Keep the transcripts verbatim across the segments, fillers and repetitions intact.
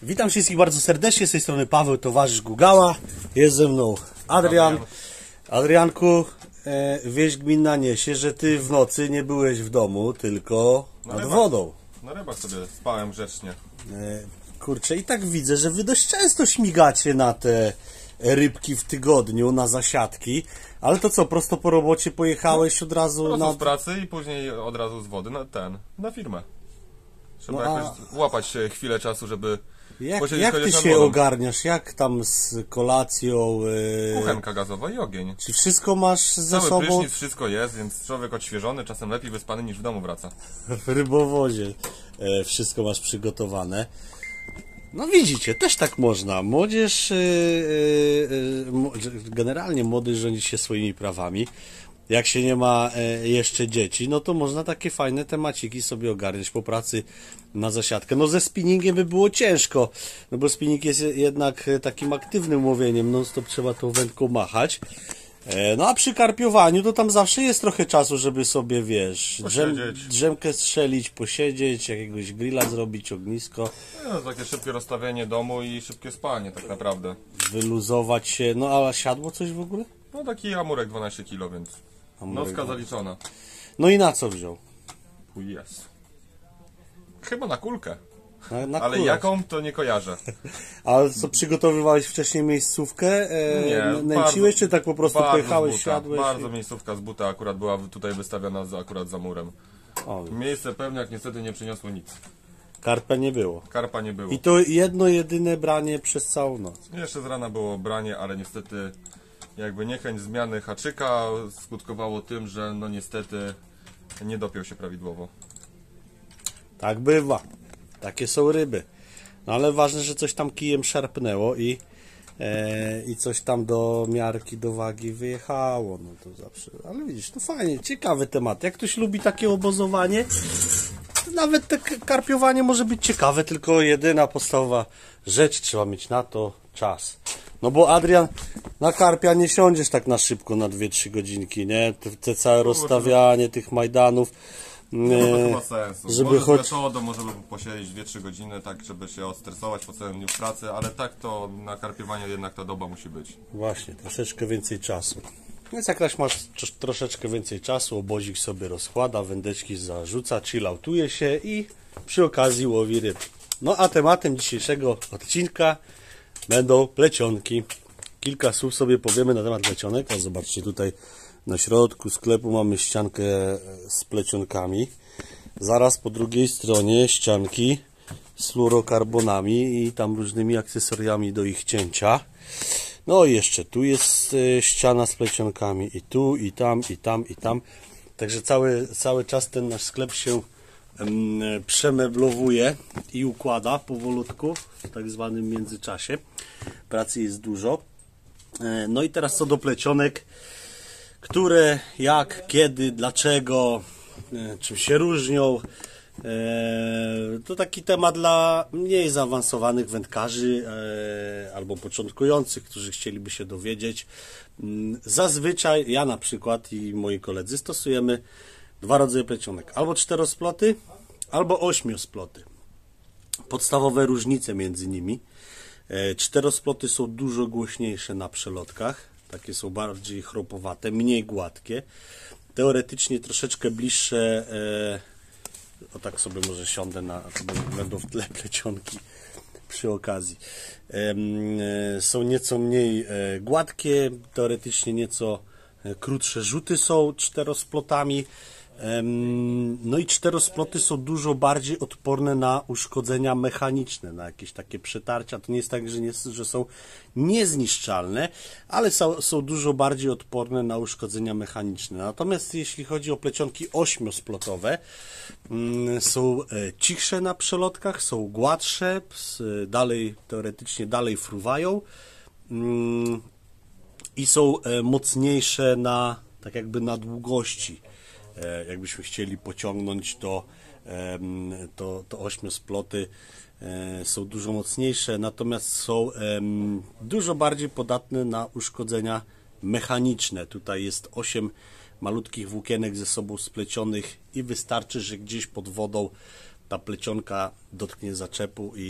Witam wszystkich bardzo serdecznie, z tej strony Paweł, towarzysz Gugała, jest ze mną Adrian. Adrianku, e, wieść gminna niesie, że ty w nocy nie byłeś w domu, tylko na nad rybach, wodą. Na rybach sobie spałem grzecznie. E, kurczę, i tak widzę, że wy dość często śmigacie na te rybki w tygodniu, na zasiadki, ale to co, prosto po robocie pojechałeś od razu Prosto na... z pracy i później od razu z wody na ten, na firmę. Trzeba No a- jakoś łapać się chwilę czasu, żeby Jak, posiedzieć jak ty chociaż nad się wodą. ogarniasz, jak tam z kolacją? E, Kuchenka gazowa i ogień. czy wszystko masz ze Cały sobą? prysznic, wszystko jest, więc człowiek odświeżony, czasem lepiej wyspany niż w domu wraca. W rybowozie e, wszystko masz przygotowane. No widzicie, też tak można. Młodzież, e, e, mo- generalnie młodych rządzi się swoimi prawami. Jak się nie ma e, jeszcze dzieci, no to można takie fajne temaciki sobie ogarnąć po pracy na zasiadkę. No ze spinningiem by było ciężko, no bo spinning jest jednak e, takim aktywnym łowieniem, non stop trzeba tą wędką machać. E, No a przy karpiowaniu to tam zawsze jest trochę czasu, żeby sobie, wiesz, drzem, Posiedzieć. drzemkę strzelić, posiedzieć, jakiegoś grilla zrobić, ognisko, No, takie szybkie rozstawienie domu i szybkie spanie tak naprawdę. wyluzować się. No a siadło coś w ogóle? No taki amurek dwanaście kilo, więc Amurek nocka zaliczona. No i na co wziął? Jest. Chyba na kulkę, Na, na ale kulę. jaką to nie kojarzę. Ale co, przygotowywałeś wcześniej miejscówkę? E, Nie, n- Nęciłeś, czy tak po prostu bardzo pojechałeś, z buta, siadłeś? Bardzo i- miejscówka z buta akurat była tutaj wystawiona za, akurat za murem. O, Miejsce pewniak niestety nie przyniosło nic. karpia nie było. Karpa nie było. I to jedno, jedyne branie przez całą noc. Jeszcze z rana było branie, ale niestety jakby niechęć zmiany haczyka skutkowało tym, że no niestety nie dopiął się prawidłowo. Tak bywa. Takie są ryby. No ale ważne, że coś tam kijem szarpnęło i, e, i coś tam do miarki, do wagi wyjechało. No to zawsze. Ale widzisz, to fajnie, ciekawy temat. Jak ktoś lubi takie obozowanie, to nawet te k- karpiowanie może być ciekawe, tylko jedyna podstawowa rzecz, trzeba mieć na to czas. No bo Adrian, na karpia nie siądziesz tak na szybko na dwie trzy godzinki, nie? Te, te całe rozstawianie tych majdanów. No to e, chyba sensu. żeby Może choć- z metodą możemy posiedzieć dwie trzy godziny, tak żeby się odstresować po całym dniu pracy, ale tak to na karpiowanie jednak ta doba musi być. Właśnie, troszeczkę więcej czasu. Więc jak ktoś masz tr- troszeczkę więcej czasu, obozik sobie rozkłada, wędeczki zarzuca, chilloutuje się i przy okazji łowi ryb. No a tematem dzisiejszego odcinka będą plecionki. Kilka słów sobie powiemy na temat plecionek. O, zobaczcie, tutaj na środku sklepu mamy ściankę z plecionkami. Zaraz po drugiej stronie ścianki z fluorokarbonami i tam różnymi akcesoriami do ich cięcia. No i jeszcze tu jest e, ściana z plecionkami i tu, i tam, i tam, i tam. Także cały, cały czas ten nasz sklep się em, przemeblowuje i układa powolutku w tak zwanym międzyczasie. Pracy jest dużo. E, No i teraz co do plecionek, które, jak, kiedy, dlaczego, e, czym się różnią. E, To taki temat dla mniej zaawansowanych wędkarzy e, albo początkujących, którzy chcieliby się dowiedzieć. Mm, Zazwyczaj ja na przykład i moi koledzy stosujemy dwa rodzaje plecionek. Albo czterosploty, albo ośmiosploty. Podstawowe różnice między nimi. E, Czterosploty są dużo głośniejsze na przelotkach. Takie są bardziej chropowate, mniej gładkie. Teoretycznie troszeczkę bliższe, e, o tak sobie może siądę, na, to będą w tle plecionki przy okazji. Em, e, Są nieco mniej e, gładkie, teoretycznie nieco e, krótsze rzuty są czterosplotami. Em, No i czterosploty są dużo bardziej odporne na uszkodzenia mechaniczne, na jakieś takie przetarcia. To nie jest tak, że, nie, że są niezniszczalne, ale są, są dużo bardziej odporne na uszkodzenia mechaniczne. Natomiast jeśli chodzi o plecionki ośmiosplotowe, mm, są e, cichsze na przelotkach, są gładsze, s- dalej, teoretycznie dalej fruwają mm, i są e, mocniejsze na, tak jakby na długości. E, Jakbyśmy chcieli pociągnąć, to, em, to, to ośmiosploty e, są dużo mocniejsze, natomiast są em, dużo bardziej podatne na uszkodzenia mechaniczne. Tutaj jest osiem malutkich włókienek ze sobą splecionych i wystarczy, że gdzieś pod wodą ta plecionka dotknie zaczepu i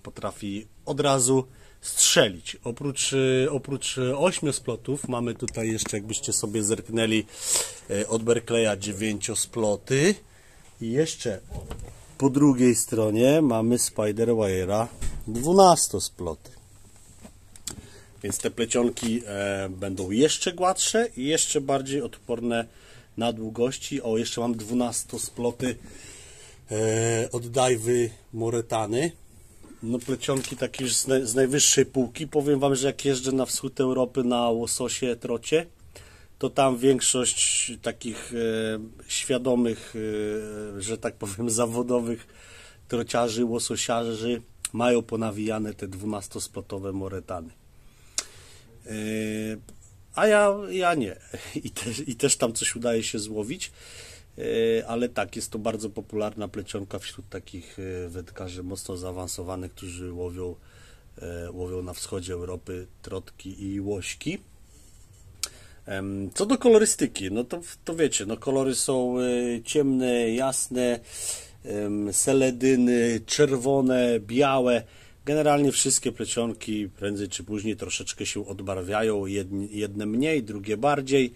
potrafi od razu strzelić. Oprócz, oprócz ośmiosplotów mamy tutaj jeszcze, jakbyście sobie zerknęli, od Berkleya dziewięciosploty i jeszcze po drugiej stronie mamy Spiderwire'a dwunastosploty. Więc te plecionki e, będą jeszcze gładsze i jeszcze bardziej odporne na długości. O, jeszcze mam dwunastosploty e, od Daiwy Moretany. No plecionki takie z, naj, z najwyższej półki. Powiem Wam, że jak jeżdżę na wschód Europy na łososie, trocie, to tam większość takich e, świadomych, e, że tak powiem, zawodowych trociarzy, łososiarzy mają ponawijane te dwunastosplotowe Moretany. E, a ja, ja nie. I też, I też tam coś udaje się złowić. Ale tak, jest to bardzo popularna plecionka wśród takich wędkarzy mocno zaawansowanych, którzy łowią, łowią na wschodzie Europy trotki i łośki. Co do kolorystyki, no to, to wiecie, no kolory są ciemne, jasne, seledyny, czerwone, białe. Generalnie wszystkie plecionki prędzej czy później troszeczkę się odbarwiają, jedne mniej, drugie bardziej.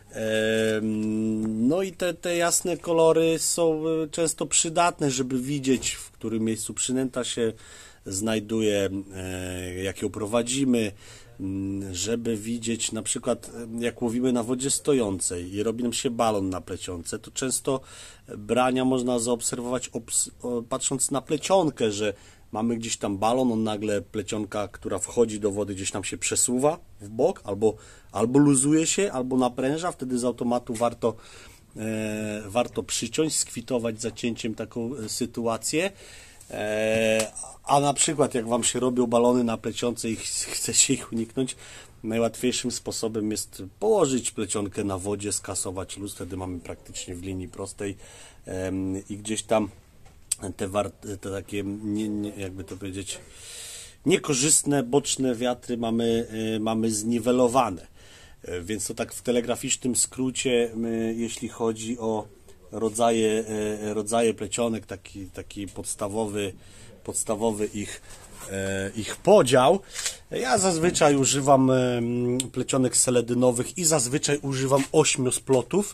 No i te, te jasne kolory są często przydatne, żeby widzieć, w którym miejscu przynęta się znajduje, jak ją prowadzimy, żeby widzieć, na przykład jak łowimy na wodzie stojącej i robi nam się balon na plecionce, to często brania można zaobserwować patrząc na plecionkę, że mamy gdzieś tam balon, on nagle plecionka, która wchodzi do wody, gdzieś tam się przesuwa w bok, albo, albo luzuje się, albo napręża, wtedy z automatu warto, e, warto przyciąć, skwitować zacięciem taką sytuację. E, a na przykład jak Wam się robią balony na plecionce i chcecie ich uniknąć, najłatwiejszym sposobem jest położyć plecionkę na wodzie, skasować luz, wtedy mamy praktycznie w linii prostej e, i gdzieś tam te, te takie, nie, nie, jakby to powiedzieć, niekorzystne, boczne wiatry mamy, mamy zniwelowane. Więc to tak w telegraficznym skrócie, jeśli chodzi o rodzaje, rodzaje plecionek, taki, taki podstawowy, podstawowy ich, ich podział. Ja zazwyczaj używam plecionek seledynowych i zazwyczaj używam ośmiosplotów.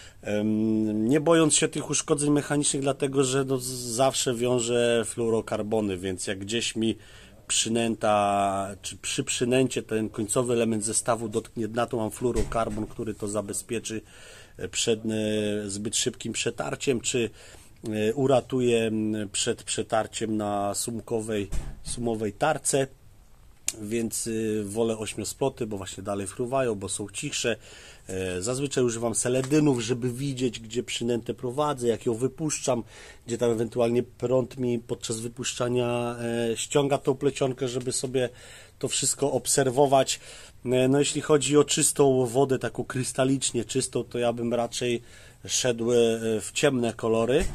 Nie bojąc się tych uszkodzeń mechanicznych, dlatego że no zawsze wiążę fluorokarbony, więc jak gdzieś mi przynęta, czy przy przynęcie ten końcowy element zestawu dotknie dna, to mam fluorokarbon, który to zabezpieczy przed zbyt szybkim przetarciem, czy uratuje przed przetarciem na sumkowej, sumowej tarce. Więc wolę ośmiosploty, bo właśnie dalej fruwają, bo są cichsze. Zazwyczaj używam seledynów, żeby widzieć, gdzie przynętę prowadzę, jak ją wypuszczam, gdzie tam ewentualnie prąd mi podczas wypuszczania ściąga tą plecionkę, żeby sobie to wszystko obserwować. No jeśli chodzi o czystą wodę, taką krystalicznie czystą, to ja bym raczej szedł w ciemne kolory.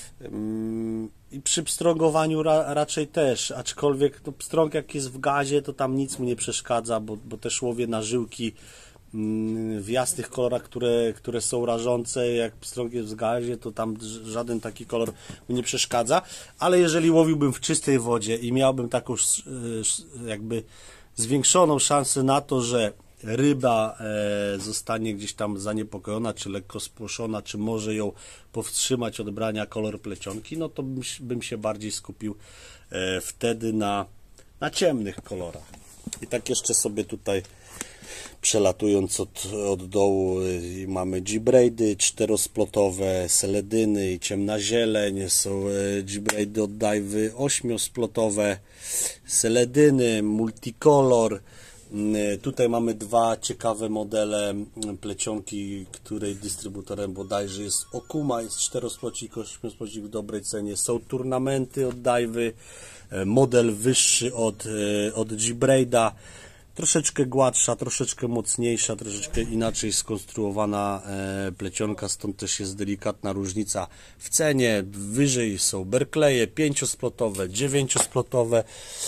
I przy pstrągowaniu ra, raczej też, aczkolwiek no, pstrąg jak jest w gazie, to tam nic mu nie przeszkadza, bo, bo też łowię na żyłki mm, w jasnych kolorach, które, które są rażące. Jak pstrąg jest w gazie, to tam żaden taki kolor mu nie przeszkadza, ale jeżeli łowiłbym w czystej wodzie i miałbym taką jakby zwiększoną szansę na to, że ryba e, zostanie gdzieś tam zaniepokojona, czy lekko spłoszona, czy może ją powstrzymać od brania kolor plecionki, no to bym, bym się bardziej skupił e, wtedy na, na ciemnych kolorach. I tak jeszcze sobie tutaj przelatując od, od dołu y, mamy G-braidy czterosplotowe, seledyny i ciemna zieleń, są y, G-braidy od Daiwy ośmiosplotowe, seledyny, multicolor. Tutaj mamy dwa ciekawe modele plecionki, której dystrybutorem bodajże jest Okuma, jest czterosplocik, ośmiosplocik w dobrej cenie. Są turnamenty od Daiwy, model wyższy od, od G-braida, troszeczkę gładsza, troszeczkę mocniejsza, troszeczkę inaczej skonstruowana plecionka, stąd też jest delikatna różnica w cenie. Wyżej są Berkleye pięciosplotowe, dziewięciosplotowe,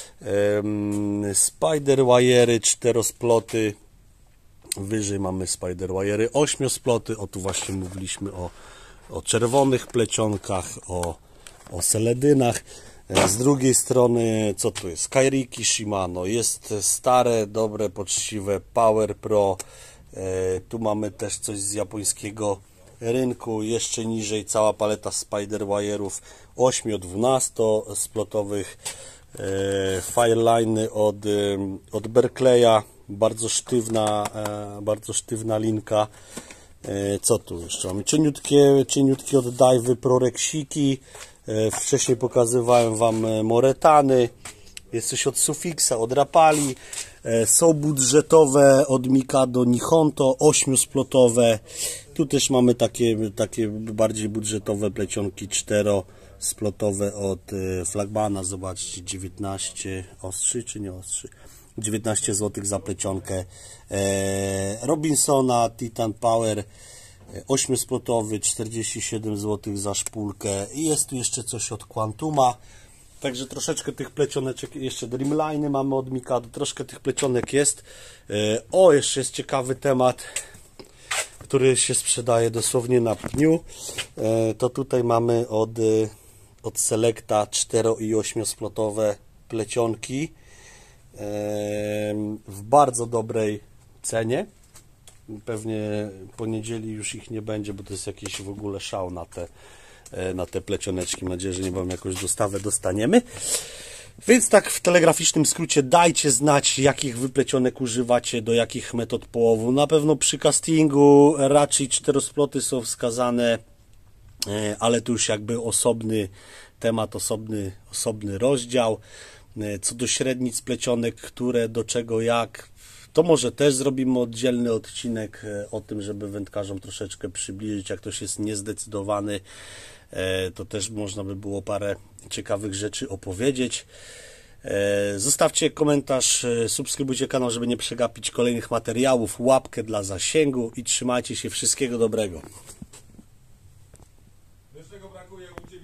Spiderwire'y czterosploty, wyżej mamy Spiderwire'y ośmiosploty. O, tu właśnie mówiliśmy o, o czerwonych plecionkach, o, o seledynach. Z drugiej strony, co tu jest? Kairiki Shimano. Jest stare, dobre, poczciwe Power Pro. Tu mamy też coś z japońskiego rynku. Jeszcze niżej cała paleta Spider Wire'ów osiem-dwunastosplotowych. Fireline od, od Berkeleya. Bardzo sztywna, bardzo sztywna linka. Co tu jeszcze mamy? Cieniutkie, cieniutkie od Daiwy Proreksiki. Wcześniej pokazywałem Wam Moretany. Jest coś od Sufixa, od Rapali. Są budżetowe od Mikado Nihonto, ośmiosplotowe. Tu też mamy takie, takie bardziej budżetowe plecionki czterosplotowe od Flagmana. Zobaczcie, dziewiętnaście ostrzy czy nie ostrzy? dziewiętnaście złotych za plecionkę. Robinsona Titan Power ośmiosplotowy, czterdzieści siedem złotych za szpulkę. I jest tu jeszcze coś od Quantuma. Także troszeczkę tych plecioneczek, jeszcze Dreamline'y mamy od Mikado, troszkę tych plecionek jest. O, jeszcze jest ciekawy temat, który się sprzedaje dosłownie na pniu. To tutaj mamy od, od Selecta cztero i ośmiosplotowe plecionki w bardzo dobrej cenie. Pewnie po niedzieli już ich nie będzie, bo to jest jakiś w ogóle szał na te, na te plecioneczki. Mam nadzieję, że niebawem jakąś dostawę dostaniemy. Więc tak w telegraficznym skrócie dajcie znać, jakich wy plecionek używacie, do jakich metod połowu. Na pewno przy castingu raczej czterosploty są wskazane, ale tu już jakby osobny temat, osobny, osobny rozdział. Co do średnic plecionek, które, do czego, jak, to może też zrobimy oddzielny odcinek o tym, żeby wędkarzom troszeczkę przybliżyć, jak ktoś jest niezdecydowany, to też można by było parę ciekawych rzeczy opowiedzieć. Zostawcie komentarz, subskrybujcie kanał, żeby nie przegapić kolejnych materiałów, łapkę dla zasięgu i trzymajcie się, wszystkiego dobrego.